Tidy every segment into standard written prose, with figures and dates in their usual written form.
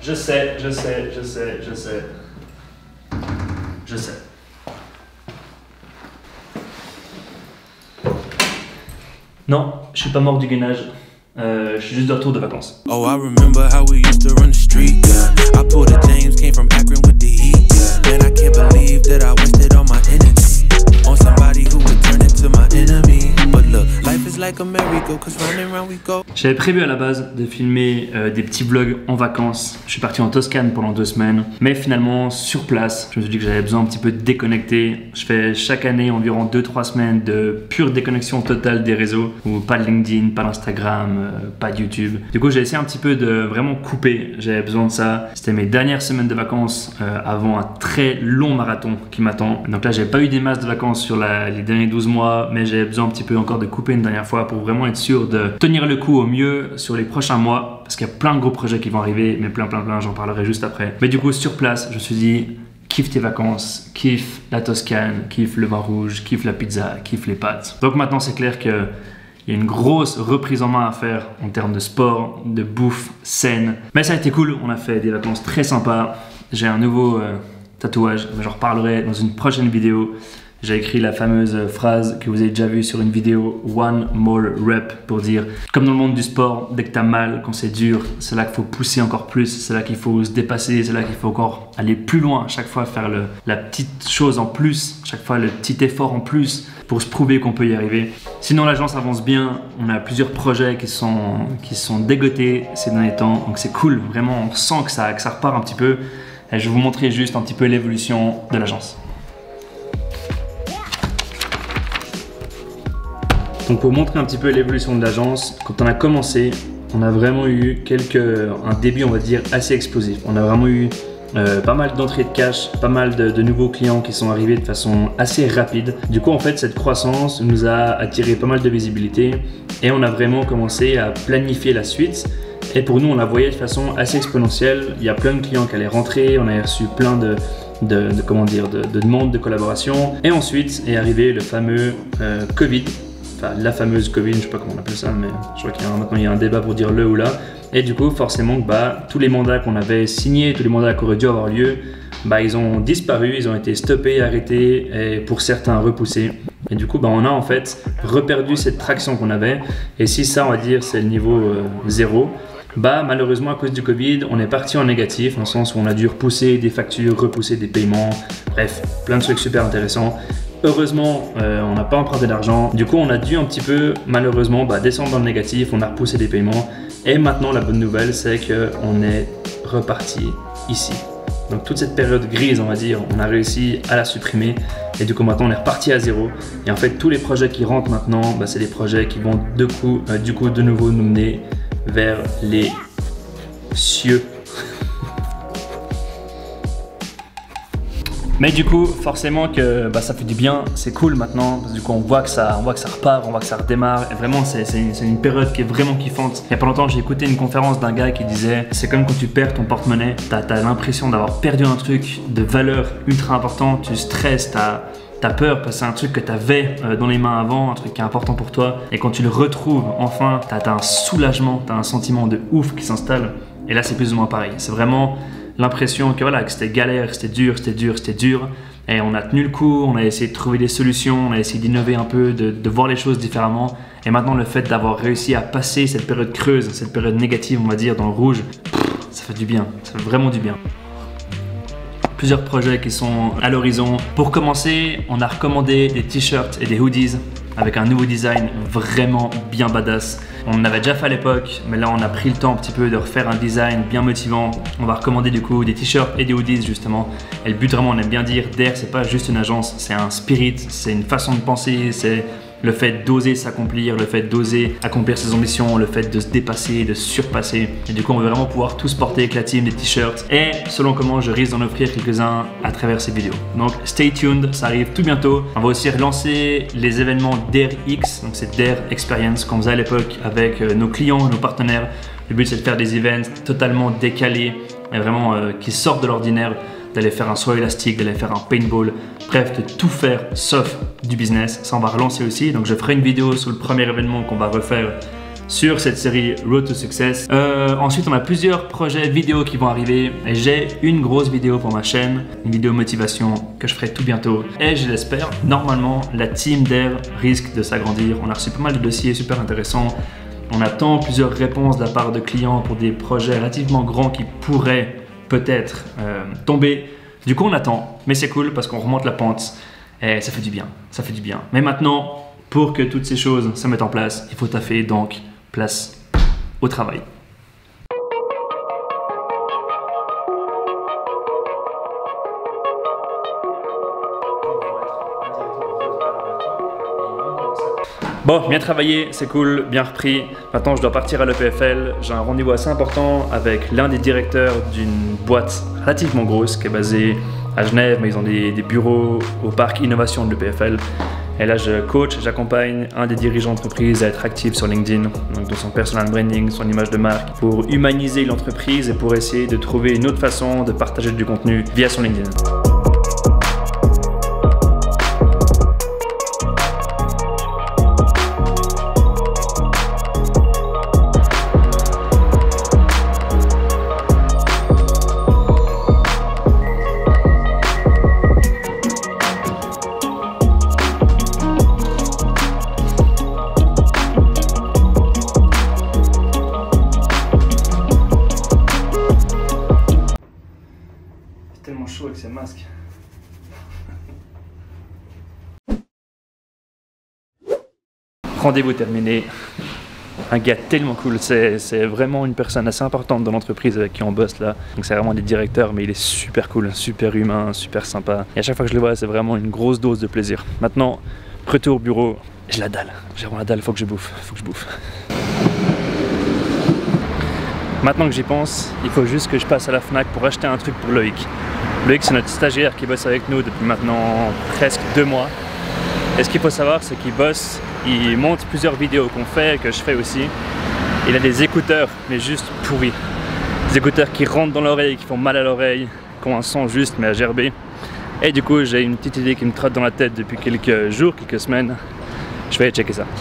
Je sais. Non, je suis pas mort du gainage. Je suis juste de retour de vacances. Oh, I remember how we used to run the street, yeah. I pulled a James, came from Akron with the heat, yeah. Man, I can't believe that I wasted all my energy on somebody who would turn into my enemy. But look, life is like a merry-go, cause round and round we go. J'avais prévu à la base de filmer des petits vlogs en vacances. Je suis parti en Toscane pendant 2 semaines. Mais finalement, sur place, je me suis dit que j'avais besoin un petit peu de déconnecter. Je fais chaque année environ 2-3 semaines de pure déconnexion totale des réseaux. Où pas de LinkedIn, pas d'Instagram, pas de YouTube. Du coup, j'ai essayé un petit peu de vraiment couper. J'avais besoin de ça. C'était mes dernières semaines de vacances avant un très long marathon qui m'attend. Donc là, j'ai pas eu des masses de vacances sur les derniers 12 mois. Mais j'avais besoin un petit peu encore de couper une dernière fois pour vraiment être sûr de tenir le coup au mieux sur les prochains mois, parce qu'il y a plein de gros projets qui vont arriver, mais plein, j'en parlerai juste après. Mais du coup, sur place, je me suis dit, kiffe tes vacances, kiffe la Toscane, kiffe le vin rouge, kiffe la pizza, kiffe les pâtes. Donc maintenant, c'est clair qu'il y a une grosse reprise en main à faire en termes de sport, de bouffe saine. Mais ça a été cool, on a fait des vacances très sympas. J'ai un nouveau tatouage, mais j'en reparlerai dans une prochaine vidéo. J'ai écrit la fameuse phrase que vous avez déjà vue sur une vidéo, one more rep, pour dire, comme dans le monde du sport, dès que t'as mal, quand c'est dur, c'est là qu'il faut pousser encore plus, c'est là qu'il faut se dépasser, c'est là qu'il faut encore aller plus loin, chaque fois faire la petite chose en plus, chaque fois le petit effort en plus pour se prouver qu'on peut y arriver. Sinon, l'agence avance bien, on a plusieurs projets qui sont dégotés ces derniers temps, donc c'est cool, vraiment on sent que ça repart un petit peu. Et je vais vous montrer juste un petit peu l'évolution de l'agence. Donc pour montrer un petit peu l'évolution de l'agence, quand on a commencé, on a vraiment eu un début on va dire assez explosif. On a vraiment eu pas mal d'entrées de cash, pas mal de nouveaux clients qui sont arrivés de façon assez rapide. Du coup en fait cette croissance nous a attiré pas mal de visibilité et on a vraiment commencé à planifier la suite. Et pour nous on la voyait de façon assez exponentielle. Il y a plein de clients qui allaient rentrer, on a reçu plein de demandes de collaboration. Et ensuite est arrivé le fameux Covid. Enfin, la fameuse Covid, je sais pas comment on appelle ça, mais je crois maintenant il y a un débat pour dire le ou la. Et du coup, forcément, tous les mandats qu'on avait signés, tous les mandats qui auraient dû avoir lieu, ils ont disparu, ils ont été stoppés, arrêtés et pour certains repoussés. Et du coup, on a en fait reperdu cette traction qu'on avait. Et si ça, on va dire, c'est le niveau 0, malheureusement, à cause du Covid, on est parti en négatif, dans le sens où on a dû repousser des factures, repousser des paiements, bref, plein de trucs super intéressants. Heureusement, on n'a pas emprunté d'argent. Du coup, on a dû un petit peu, malheureusement, descendre dans le négatif. On a repoussé des paiements. Et maintenant, la bonne nouvelle, c'est qu'on est reparti ici. Donc, toute cette période grise, on va dire, on a réussi à la supprimer. Et du coup, maintenant, on est reparti à zéro. Et en fait, tous les projets qui rentrent maintenant, c'est des projets qui vont du coup, de nouveau nous mener vers les cieux. Mais du coup, forcément que ça fait du bien, c'est cool maintenant, parce que du coup on voit que ça repart, on voit que ça redémarre, et vraiment c'est une période qui est vraiment kiffante. Il y a pas longtemps, j'ai écouté une conférence d'un gars qui disait, c'est comme quand tu perds ton porte-monnaie, t'as l'impression d'avoir perdu un truc de valeur ultra important, tu stresses, t'as peur parce que c'est un truc que t'avais dans les mains avant, un truc qui est important pour toi, et quand tu le retrouves enfin, t'as un soulagement, t'as un sentiment de ouf qui s'installe, et là c'est plus ou moins pareil, c'est vraiment l'impression que c'était galère, que c'était dur, et on a tenu le coup, on a essayé de trouver des solutions, on a essayé d'innover un peu, de voir les choses différemment, et maintenant le fait d'avoir réussi à passer cette période creuse, cette période négative on va dire dans le rouge, ça fait du bien, ça fait vraiment du bien. Plusieurs projets qui sont à l'horizon. Pour commencer, on a recommandé des t-shirts et des hoodies avec un nouveau design vraiment bien badass. On en avait déjà fait à l'époque, mais là on a pris le temps un petit peu de refaire un design bien motivant. On va recommander du coup des t-shirts et des hoodies justement. Et le but vraiment, on aime bien dire, Dare c'est pas juste une agence, c'est un spirit, c'est une façon de penser, c'est le fait d'oser s'accomplir, le fait d'oser accomplir ses ambitions, le fait de se dépasser, de se surpasser. Et du coup, on veut vraiment pouvoir tous porter avec la team des t-shirts. Et selon comment, je risque d'en offrir quelques-uns à travers ces vidéos. Donc, stay tuned, ça arrive tout bientôt. On va aussi relancer les événements Dare X, donc c'est Dare Experience qu'on faisait à l'époque avec nos clients, nos partenaires. Le but, c'est de faire des events totalement décalés et vraiment qui sortent de l'ordinaire, d'aller faire un saut élastique, d'aller faire un paintball, bref, de tout faire sauf du business. Ça, on va relancer aussi. Donc, je ferai une vidéo sur le premier événement qu'on va refaire sur cette série Road to Success. Ensuite, on a plusieurs projets vidéo qui vont arriver et j'ai une grosse vidéo pour ma chaîne, une vidéo motivation que je ferai tout bientôt. Et je l'espère, normalement, la team d'Air risque de s'agrandir. On a reçu pas mal de dossiers super intéressants. On attend plusieurs réponses de la part de clients pour des projets relativement grands qui pourraient peut-être tomber. Du coup, on attend, mais c'est cool parce qu'on remonte la pente et ça fait du bien, ça fait du bien. Mais maintenant, pour que toutes ces choses se mettent en place, il faut taffer, donc place au travail. Bon, bien travaillé, c'est cool, bien repris. Maintenant, je dois partir à l'EPFL. J'ai un rendez-vous assez important avec l'un des directeurs d'une boîte relativement grosse qui est basée à Genève, mais ils ont des bureaux au parc Innovation de l'EPFL. Et là, je coach, j'accompagne un des dirigeants d'entreprise à être actif sur LinkedIn, donc dans son personal branding, son image de marque, pour humaniser l'entreprise et pour essayer de trouver une autre façon de partager du contenu via son LinkedIn. Tellement chaud avec ces masques. Rendez-vous terminé. Un gars tellement cool, c'est vraiment une personne assez importante dans l'entreprise avec qui on bosse là. Donc c'est vraiment des directeurs, mais il est super cool, super humain, super sympa. Et à chaque fois que je le vois, c'est vraiment une grosse dose de plaisir. Maintenant, retour au bureau, j'ai la dalle. J'ai vraiment la dalle, faut que je bouffe, Maintenant que j'y pense, il faut juste que je passe à la Fnac pour acheter un truc pour Loïc. Loïc, c'est notre stagiaire qui bosse avec nous depuis maintenant presque 2 mois. Et ce qu'il faut savoir, c'est qu'il bosse, il monte plusieurs vidéos qu'on fait, que je fais aussi. Il a des écouteurs, mais juste pourris. Des écouteurs qui rentrent dans l'oreille, qui font mal à l'oreille, qui ont un son juste, mais à gerber. Et du coup, j'ai une petite idée qui me trotte dans la tête depuis quelques jours, quelques semaines. Je vais aller checker ça.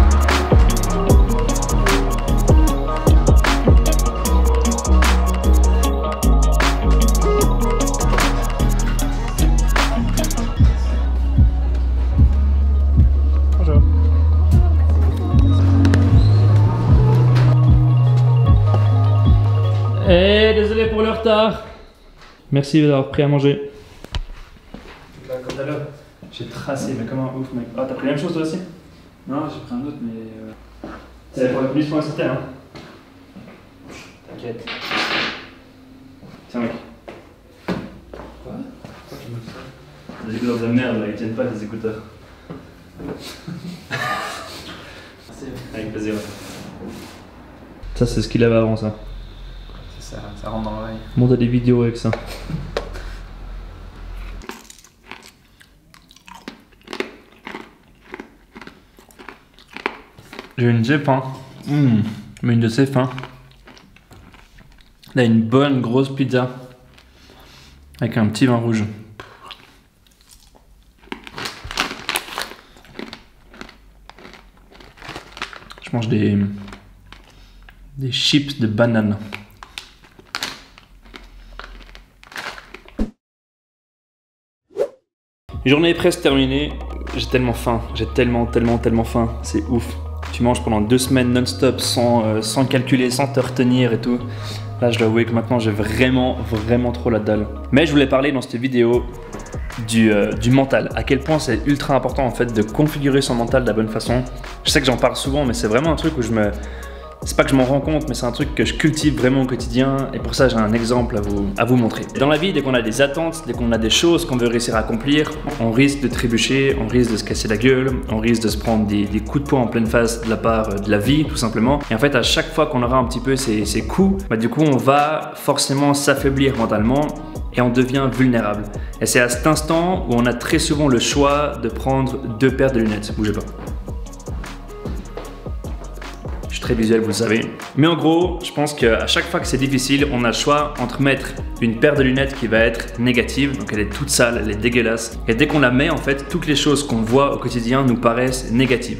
Et désolé pour le retard. Merci d'avoir pris à manger. Comme tout à l'heure, j'ai tracé, mais comment ouf mec. Ah, t'as pris la même chose toi aussi? Non, j'ai pris un autre, mais... C'est pour la police pour c'était, hein? T'inquiète. Tiens mec. Quoi? Pourquoi tu me dis ça? Des écouteurs de merde là, ils tiennent pas les écouteurs. Avec plaisir. Ça c'est ce qu'il avait avant ça. Ça rentre dans l'oreille. Monte à des vidéos avec ça. J'ai une j'ai faim. Mais une de ces faim. Là, une bonne grosse pizza. Avec un petit vin rouge. Je mange des chips de banane. La journée est presque terminée, j'ai tellement faim, j'ai tellement faim, c'est ouf. Tu manges pendant 2 semaines non-stop sans calculer, sans te retenir et tout. Là je dois avouer que maintenant j'ai vraiment trop la dalle. Mais je voulais parler dans cette vidéo du mental, à quel point c'est ultra important en fait de configurer son mental de la bonne façon. Je sais que j'en parle souvent mais c'est vraiment un truc où c'est pas que je m'en rends compte, mais c'est un truc que je cultive vraiment au quotidien et pour ça j'ai un exemple à vous montrer. Dans la vie, dès qu'on a des attentes, dès qu'on a des choses qu'on veut réussir à accomplir, on risque de trébucher, on risque de se casser la gueule, on risque de se prendre des coups de poing en pleine face de la part de la vie tout simplement. Et en fait à chaque fois qu'on aura un petit peu ces coups, du coup on va forcément s'affaiblir mentalement et on devient vulnérable. Et c'est à cet instant où on a très souvent le choix de prendre 2 paires de lunettes. Bougez pas. Très visuel, vous le savez. Mais en gros, je pense qu'à chaque fois que c'est difficile, on a le choix entre mettre une paire de lunettes qui va être négative, donc elle est toute sale, elle est dégueulasse. Et dès qu'on la met, en fait, toutes les choses qu'on voit au quotidien nous paraissent négatives.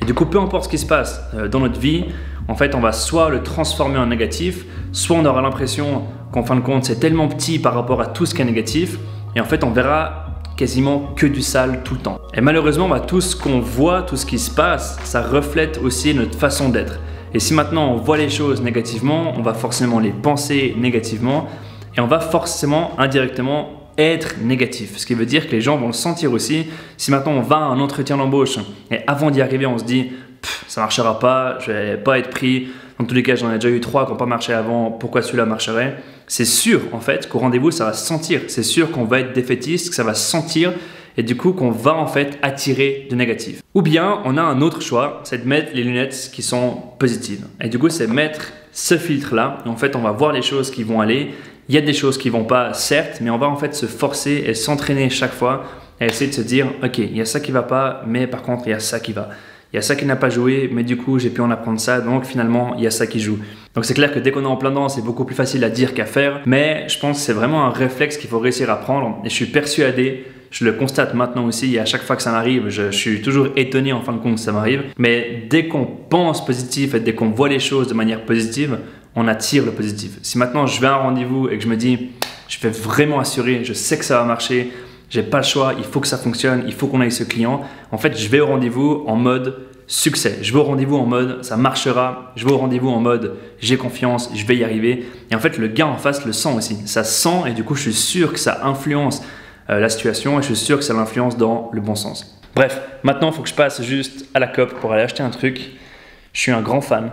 Et du coup, peu importe ce qui se passe dans notre vie, en fait, on va soit le transformer en négatif, soit on aura l'impression qu'en fin de compte, c'est tellement petit par rapport à tout ce qui est négatif, et en fait, on verra quasiment que du sale tout le temps. Et malheureusement, tout ce qu'on voit, tout ce qui se passe, ça reflète aussi notre façon d'être. Et si maintenant on voit les choses négativement, on va forcément les penser négativement et on va forcément indirectement être négatif. Ce qui veut dire que les gens vont le sentir aussi. Si maintenant on va à un entretien d'embauche et avant d'y arriver on se dit ça marchera pas, je vais pas être pris. Dans tous les cas, j'en ai déjà eu 3 qui n'ont pas marché avant, pourquoi celui-là marcherait? C'est sûr en fait qu'au rendez-vous ça va se sentir. C'est sûr qu'on va être défaitiste, que ça va se sentir et du coup qu'on va en fait attirer de négatif. Ou bien on a un autre choix, c'est de mettre les lunettes qui sont positives. Et du coup c'est mettre ce filtre là, et en fait on va voir les choses qui vont aller. Il y a des choses qui vont pas certes, mais on va en fait se forcer et s'entraîner chaque fois à essayer de se dire ok, il y a ça qui va pas, mais par contre il y a ça qui va. Il y a ça qui n'a pas joué, mais du coup j'ai pu en apprendre ça, donc finalement il y a ça qui joue. Donc c'est clair que dès qu'on est en plein dedans, c'est beaucoup plus facile à dire qu'à faire, mais je pense que c'est vraiment un réflexe qu'il faut réussir à prendre et je suis persuadé, je le constate maintenant aussi et à chaque fois que ça m'arrive, je suis toujours étonné en fin de compte que ça m'arrive, mais dès qu'on pense positif et dès qu'on voit les choses de manière positive, on attire le positif. Si maintenant je vais à un rendez-vous et que je me dis je vais vraiment assurer, je sais que ça va marcher, j'ai pas le choix, il faut que ça fonctionne, il faut qu'on aille ce client. En fait, je vais au rendez-vous en mode succès. Je vais au rendez-vous en mode ça marchera. Je vais au rendez-vous en mode j'ai confiance, je vais y arriver. Et en fait, le gars en face le sent aussi. Ça sent et du coup, je suis sûr que ça influence la situation et je suis sûr que ça l'influence dans le bon sens. Bref, maintenant, il faut que je passe juste à la COP pour aller acheter un truc. Je suis un grand fan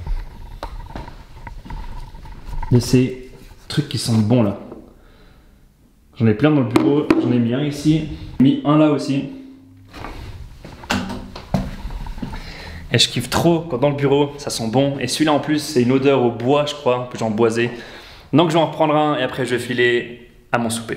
de ces trucs qui sont bons là. J'en ai plein dans le bureau, j'en ai mis un ici, j'ai mis un là aussi. Et je kiffe trop quand dans le bureau, ça sent bon. Et celui-là en plus, c'est une odeur au bois, je crois, un peu genre boisé. Donc je vais en reprendre un et après je vais filer à mon souper.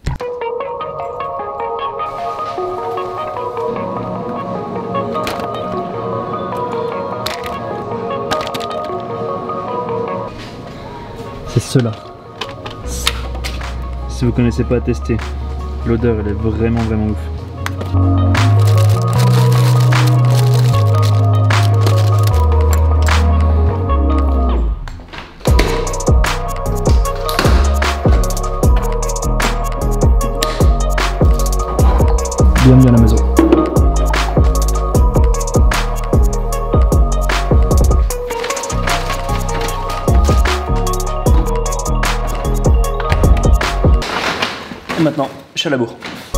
C'est ceux-là. Si vous connaissez pas, testez. L'odeur elle est vraiment ouf. Bienvenue à la maison. Et maintenant, je suis à la bourre.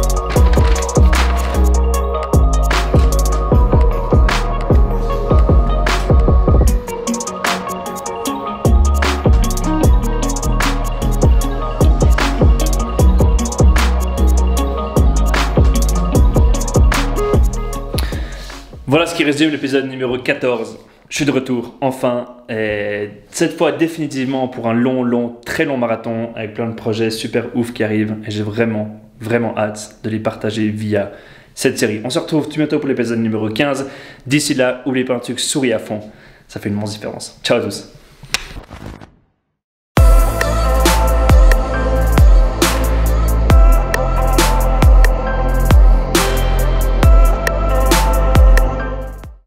Voilà ce qui résume l'épisode numéro 14. Je suis de retour, enfin, et cette fois définitivement pour un très long marathon avec plein de projets super ouf qui arrivent et j'ai vraiment hâte de les partager via cette série. On se retrouve tout bientôt pour l'épisode numéro 15. D'ici là, n'oubliez pas un truc, souris à fond, ça fait une immense différence. Ciao à tous.